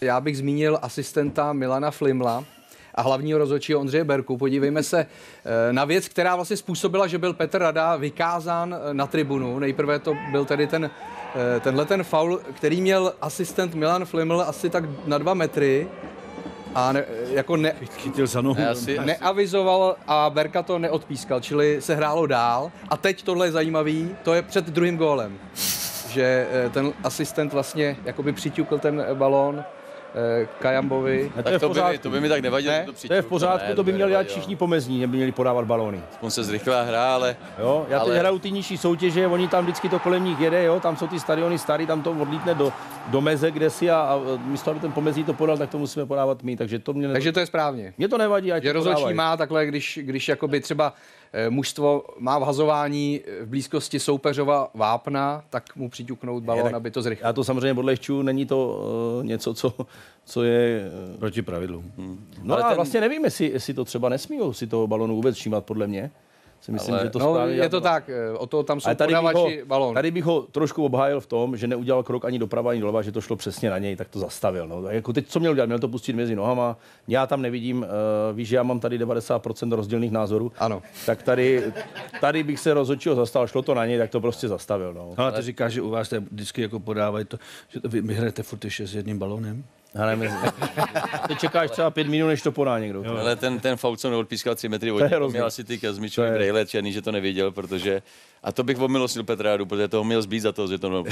Já bych zmínil asistenta Milana Flimla a hlavního rozhodčího Ondřeje Berku. Podívejme se na věc, která vlastně způsobila, že byl Petr Rada vykázán na tribunu. Nejprve to byl tedy tenhle faul, který měl asistent Milan Fliml asi tak na 2 metry a chytil za nohu. Neavizoval a Berka to neodpískal, čili se hrálo dál. A teď tohle je zajímavý, to je před druhým gólem, že ten asistent vlastně jakoby přiťukl ten balón Kajambovi. To by mi tak nevadilo. To je v pořádku, to by měli dělat všichni pomezní, neby měli podávat balóny. On se zrychlá hra, ale... Jo, já teď hraju ty nižší soutěže, oni tam vždycky to kolem nich jede, jo, tam jsou ty stadiony starý, tam to odlítne do meze, kde si a místo, aby ten pomezí to podal, tak to musíme podávat my, takže to mě... Takže to je správně. Mně to nevadí, ať že rozhodčí má takhle, když jakoby třeba mužstvo má v hazování v blízkosti soupeřova vápna, tak mu přiťuknout balón, aby to zrychlil. Já to samozřejmě odlehču, není to něco, co je proti pravidlu. No ale vlastně nevím, jestli to třeba nesmíjou si toho balonu vůbec všímat, podle mě. Si myslím, že to správně je to tak, o to tam jsou podávači balón. Tady bych ho trošku obhájil v tom, že neudělal krok ani doprava, ani doleva, že to šlo přesně na něj, tak to zastavil. No. Jako teď co měl dělat? Měl to pustit mezi nohama. Já tam nevidím, víš, že já mám tady 90% rozdílných názorů. Ano. Tak tady bych se rozhodčího zastal, šlo to na něj, tak to prostě zastavil. No. Ale ty říkáš, že u vás vždycky jako podávají to, že vy hrajete furt ještě s jedním balónem? Ty čekáš třeba 5 minut, než to podá někdo. Jo. Ale ten faul, co neodpískal 3 metry od měl asi ty Kazmičovi brejle černý, že to nevěděl, protože... A to bych omilostnil Petra Radu, protože toho měl zbít za to, že to...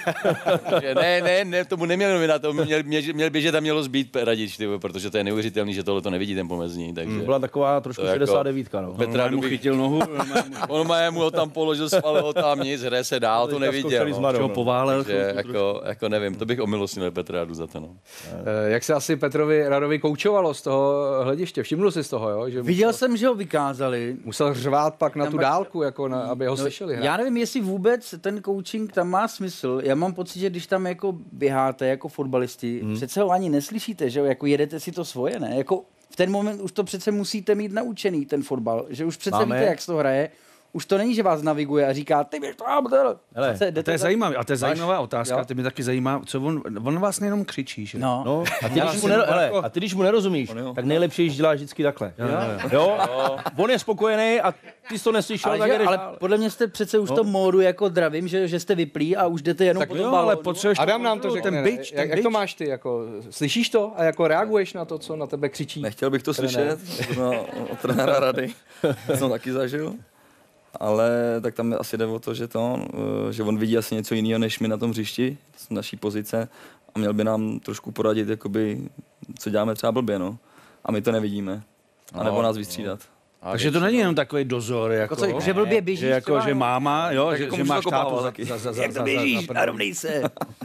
ne, tomu neměl novinát, to měl běžet a mělo zbít Radič, protože to je neuvěřitelný, že tohle to nevidí ten pomezní. Takže... Byla taková trošku 69, no. Petra Radu chytil nohu. On mu ho tam položil, spalil ho tam nic, hraje se dál, to neviděl. Ho poválel. Jako nevím, to bych omilostnil Petra Radu za to, no. Jak se asi Petrovi Radovi koučovalo z toho hlediště? Všiml jsi z toho, jo? Že viděl jsem, že ho vykázali. Musel řvát pak na tu dálku, jako aby ho slyšeli. Já nevím, jestli vůbec ten coaching tam má smysl. Já mám pocit, že když tam jako běháte jako fotbalisti, přece ho ani neslyšíte, že jo? Jako jedete si to svoje, ne? Jako v ten moment už to přece musíte mít naučený, ten fotbal, že už přece víte, jak se to hraje. Už to není, že vás naviguje a říká, ty běž to to je zajímavé, a to je zajímavá otázka, ty mě taky zajímá, co on vás nejenom křičí, že? No. A ty, když mu nerozumíš, tak nejlepší, když děláš vždycky takhle. Jo? On je spokojený a ty jsi to neslyšel, tak jdeš ale dál. podle mě jste přece už v tom módu jako dravím, že jste vyplí a už jdete jenom po tom ale potřebuješ Adam nám to řekne. Ten bič, jak to máš ty? Jako, slyšíš to a jako reaguješ na to, co na tebe křičí? Nechtěl bych to slyšet od trenéra Rady, jsem taky zažil. Ale tak tam asi jde o to, že on vidí asi něco jiného než my na tom hřišti, z naší pozice, a měl by nám trošku poradit, jakoby, co děláme třeba blbě, no. A my to nevidíme. A nebo nás vystřídat. Takže to není jenom takový dozor, jako, že blbě běžíš, že máma, jo, že máš tátu jak to běžíš, narovnej se.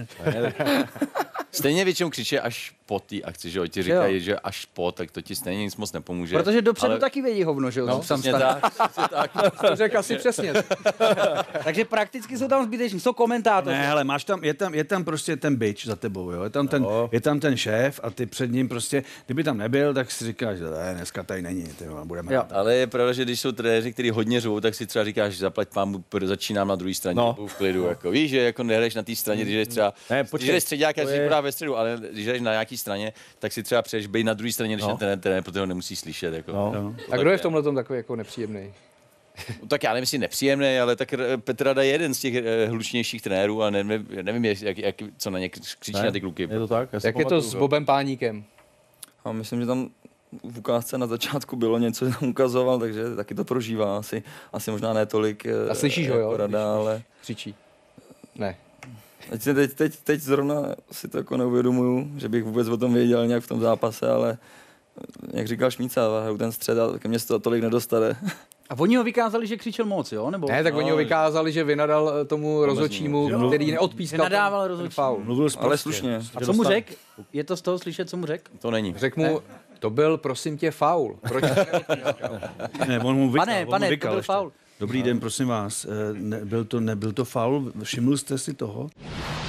Stejně většinou křičí až po té akci, že jo, ti říkají, že až po, tak to ti stejně nic moc nepomůže. Protože dopředu taky vědí hovno, že jo? No, přesně tak. To řekl asi přesně. Takže prakticky jsou tam zbyteční, jsou komentátoři. Ne, hele, je tam prostě ten bič za tebou, jo, je tam ten šéf a ty před ním prostě, kdyby tam nebyl, tak si říkáš, že dneska tady není, budeme. Ale je pravda, že když jsou trenéři, kteří hodně řvou, tak si třeba říkáš, zaplať pámu, začínám na druhé straně, v klidu, jako víš, že jako nehraješ na té straně, když jdeš třeba, když jdeš středňák, si podá ve středu, ale když jdeš na nějaký straně, tak si třeba přeješ být na druhé straně, když ten trenér, protože ho nemusí slyšet. Jako. A kdo je v tomhle takový jako nepříjemný? Tak já nevím, jestli nepříjemný, ale tak Petr Rada je jeden z těch hlučnějších trenérů a nevím, co na ně křičí na ty kluky. Je to tak? Jak je to s Bobem Páníkem? A myslím, že tam v ukázce na začátku bylo něco, že tam ukazoval, takže taky to prožívá. Asi možná ne tolik. A slyšíš ho, jo? Rada, ale... Křičí. Ne. Teď zrovna si to jako neuvědomuju, že bych vůbec o tom věděl nějak v tom zápase, ale jak říkal Šmíca, ten střed a ke mně se to tolik nedostane. A oni ho vykázali, že křičel moc, jo? Nebo? Ne, tak oni ho vykázali, že vynadal tomu rozhodčímu, který neodpískal. Vynadával rozhodčímu. Mluvil ale slušně. A co mu řekl? Je to z toho slyšet, co mu řekl? To není. Řekl mu, to byl, prosím tě, faul. Proč ne, on mu vykal. Pane, to byl faul. Dobrý den, prosím vás. Nebyl to faul? Všiml jste si toho?